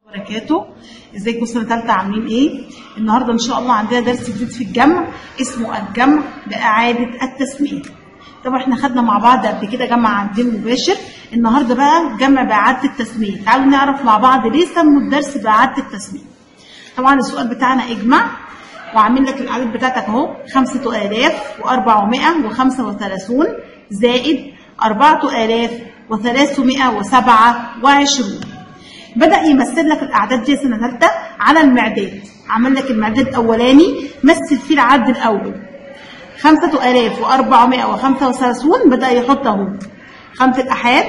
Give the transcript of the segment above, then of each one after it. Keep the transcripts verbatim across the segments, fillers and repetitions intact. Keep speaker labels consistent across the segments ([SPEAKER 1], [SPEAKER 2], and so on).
[SPEAKER 1] وبركاته. ازيكم سنه ثالثه عاملين ايه؟ النهارده ان شاء الله عندنا درس جديد في الجمع اسمه الجمع باعاده التسميه. طبعا احنا خدنا مع بعض قبل كده جمع عد مباشر، النهارده بقى جمع باعاده التسميه. تعالوا نعرف مع بعض ليه سموا الدرس باعاده التسميه. طبعا السؤال بتاعنا اجمع، وعامل لك الاعداد بتاعتك اهو خمسة آلاف وأربعمائة وخمسة وثلاثون زائد أربعة آلاف وثلاثمائة وسبعة وعشرين. بدأ يمثل لك الأعداد دي سنة ثالثة على المعداد، عمل لك المعداد الأولاني مثل فيه العد الأول خمسة آلاف وأربعمائة وخمسة وثلاثون، بدأ يحط أهو خمسة الآحاد،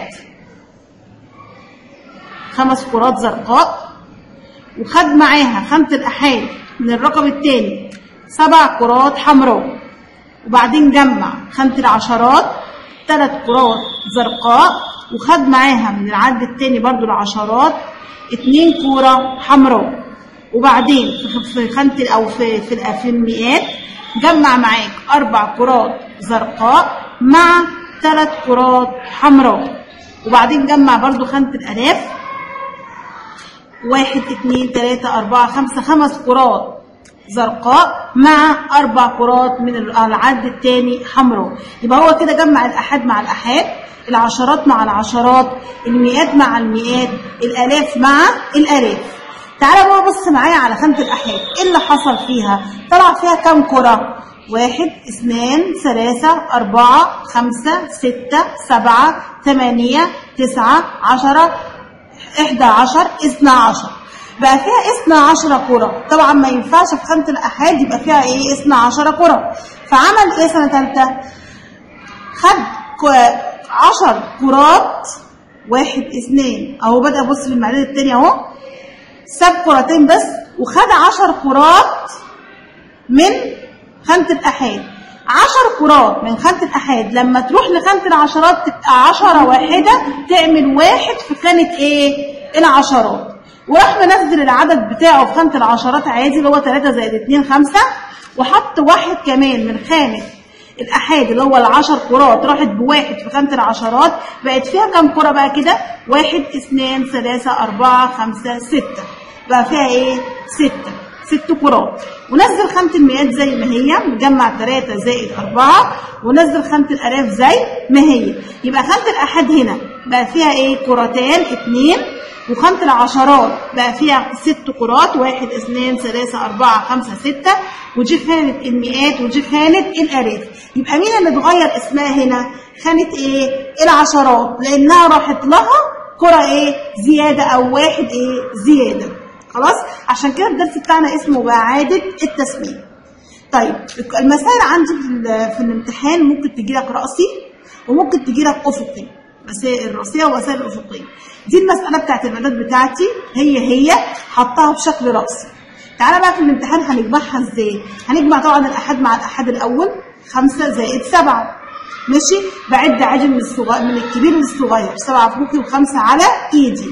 [SPEAKER 1] خمس كرات زرقاء، وخد معاها خمسة الآحاد من الرقم الثاني سبع كرات حمراء، وبعدين جمع خمسة العشرات ثلاث كرات زرقاء، وخد معاها من العد الثاني برضو العشرات اتنين كوره حمراء، وبعدين في خانه او في في, في المئات جمع معاك اربع كرات زرقاء مع ثلاث كرات حمراء، وبعدين جمع برضو خانه الالاف واحد اتنين تلاته اربعه خمسه خمس كرات زرقاء مع اربع كرات من العد الثاني حمراء. يبقى هو كده جمع الاحاد مع الاحاد، العشرات مع العشرات، المئات مع المئات، الالاف مع الالاف. تعالى بقى بص معايا على خانه الاحاد، ايه اللي حصل فيها؟ طلع فيها كام كره؟ واحد اثنان ثلاثه اربعه خمسه سته سبعه ثمانيه تسعه عشره احدى عشر اثنا عشر، بقى فيها اثنا عشر كره. طبعا ما ينفعش في خانه الاحاد يبقى فيها ايه اثنا عشر كره، فعمل ايه سنه ثالثه؟ خد عشر كرات، واحد اثنين اهو، بدأ يبص للمعداد التاني اهو، ساب كرتين بس وخد عشر كرات من خانة الآحاد. عشر كرات من خانة الآحاد لما تروح لخانة العشرات تبقى عشرة واحدة، تعمل واحد في خانة ايه؟ العشرات، وراح منزل العدد بتاعه في خانة العشرات عادي اللي هو ثلاثة زائد اتنين خمسة، وحط واحد كمان من خانة الأحاد اللي هو العشر كرات، راحت بواحد في خانة العشرات، بقت فيها كام كرة بقى كده؟ واحد اثنان ثلاثة أربعة خمسة ستة، بقى فيها إيه؟ ستة، ست كرات. ونزل خانة المئات زي ما هي، نجمع ثلاثة زائد أربعة، ونزل خانة الآلاف زي ما هي. يبقى خانة الأحاد هنا بقى فيها إيه؟ كرتان اتنين، وخانة العشرات بقى فيها ست كرات، واحد اثنان ثلاثة أربعة خمسة ستة، ودي خانة المئات ودي خانة الآلاف. يبقى مين اللي اتغير اسمها هنا؟ خانة ايه؟ العشرات، لأنها راحت لها كرة ايه؟ زيادة أو واحد ايه؟ زيادة. خلاص؟ عشان كده الدرس بتاعنا اسمه بإعادة التسمية. طيب المسائل عندي في الامتحان ممكن تجيلك رأسي وممكن تجيلك أفقي، مسائل الرأسية ومسائل الأفقية. دي المسألة بتاعت المعدات بتاعتي هي هي حطها بشكل رأسي. تعالى بقى في الامتحان هنجمعها ازاي؟ هنجمع طبعا الأحاد مع الأحاد الأول خمسة زائد سبعة، ماشي؟ بعد عادي من الصغير من الكبير للصغير، سبعة في مخي وخمسة على إيدي.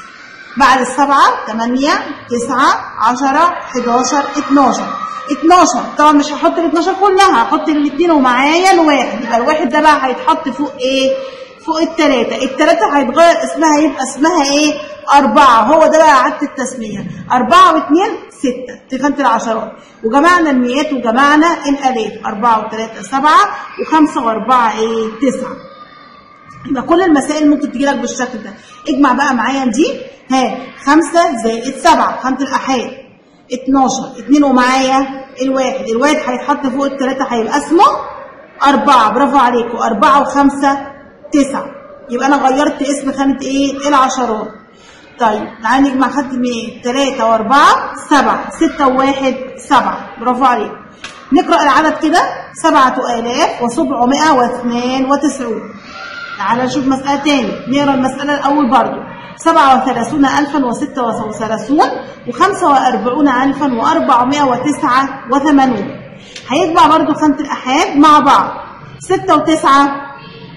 [SPEAKER 1] بعد السبعة ثمانية تسعة عشرة حداشر اتناشر، اتناشر طبعا مش هحط ال اتناشر كلها، هحط الاثنين ومعايا الواحد، يبقى الواحد ده بقى هيتحط فوق ايه؟ فوق التلاتة، التلاتة هيتغير اسمها، يبقى اسمها ايه؟ أربعة. هو ده بقى إعادة التسمية، أربعة واثنين ستة في خانة العشرات، وجمعنا المئات وجمعنا الآلاف، أربعة وثلاثة سبعة، وخمسة وأربعة ايه؟ تسعة. يبقى كل المسائل ممكن تجي لك بالشكل ده. اجمع بقى معايا دي، ها خمسة زائد سبعة خانة الآحاد اتناشر، اتنين ومعايا الواحد، الواحد هيتحط فوق التلاتة هيبقى اسمه أربعة، برافو عليكم، أربعة وخمسة تسعة. يبقى أنا غيرت اسم خانة إيه؟ العشرات. طيب تعالى نجمع خانة المئات، تلاتة وأربعة سبعة، ستة وواحد سبعة، برافو عليكم. نقرأ العدد كده، سبعة آلاف وسبعمائة واثنان وتسعون. تعالى نشوف مسألة تاني، نقرأ المسألة الأول برضو، سبعة وثلاثون ألفا وستة وثلاثون وخمسة وأربعون ألفا وأربعمائة وتسعة وثمانون. هيجمع برضو خانة الآحاد مع بعض، ستة وتسعة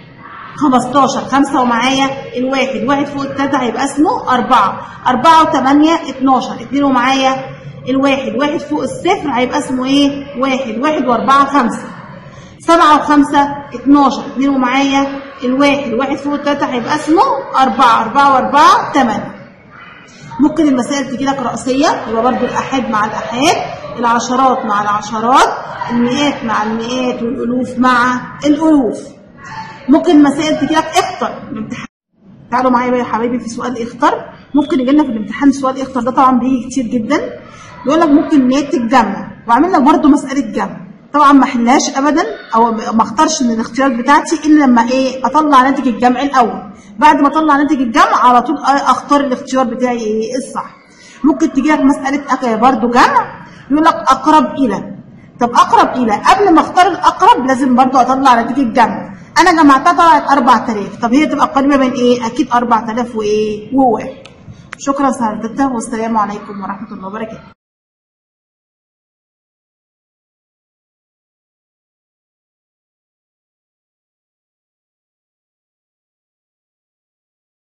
[SPEAKER 1] خمستاشر، خمسة ومعايا الواحد، واحد فوق التلاتة هيبقى اسمه أربعة، أربعة وثمانية اتناشر، اتنين ومعايا الواحد، واحد فوق الصفر هيبقى اسمه ايه؟ واحد، واحد وأربعة خمسة، سبعة وخمسة اتناشر، اتنين ومعايا الواحد، واحد فوق التلاتة هيبقى اسمه أربعة، أربعة وأربعة تمانية. ممكن المسائل تجي لك رأسية، يبقى برضو الآحاد مع الآحاد، العشرات مع العشرات، المئات مع المئات، والألوف مع الألوف. ممكن مسائل تجي لك اختر الامتحان. تعالوا معايا بقى يا حبايبي في سؤال اختر. ممكن يجي لنا في الامتحان سؤال اختر ده، طبعا بيجي كتير جدا. بيقول لك ممكن ناتج جمع، وعامل لك برضو مسألة جمع. طبعا ما احلهاش ابدا او ما اختارش من الاختيارات بتاعتي الا لما ايه اطلع ناتج الجمع الاول. بعد ما اطلع ناتج الجمع على طول اختار الاختيار بتاعي ايه الصح. ممكن تجي لك مساله برضو جمع، يقول لك اقرب الى. طب اقرب الى قبل ما اختار الاقرب لازم برضو اطلع نتيجه الجمع. انا جمعتها طلعت أربعة آلاف، طب هي تبقى قريبه من ايه؟ اكيد أربعة آلاف وايه وواحد. شكرا سعادتك والسلام عليكم ورحمه الله وبركاته.